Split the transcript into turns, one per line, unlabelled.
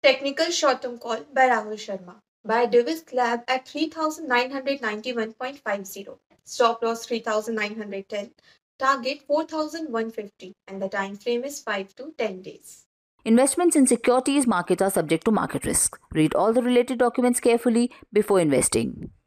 Technical short-term call by Rahul Sharma. Buy Divis Lab at 3991.50. Stop loss 3910. Target 4150 and the time frame is 5 to 10 days.
Investments in securities markets are subject to market risk. Read all the related documents carefully before investing.